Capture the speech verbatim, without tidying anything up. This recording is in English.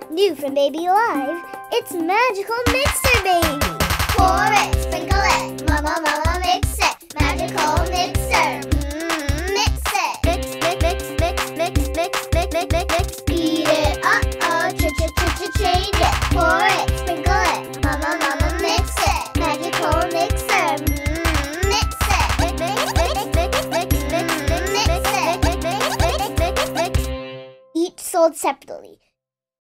New from Baby Alive, it's Magical Mixer Baby. Pour it, sprinkle it, mama, mama, mix it. Magical Mixer, mmm, mix it. Mix, mix, mix, mix, mix, mix, mix, mix, mix. Beat it, uh-oh, ch-ch-ch-ch-change it. Pour it, sprinkle it, mama, mama, mix it. Magical Mixer, mmm, mix it. Mix, mix, mix, mix, mix, mix, mix, mix, mix, mix, mix, mix, mix, mix. Each sold separately.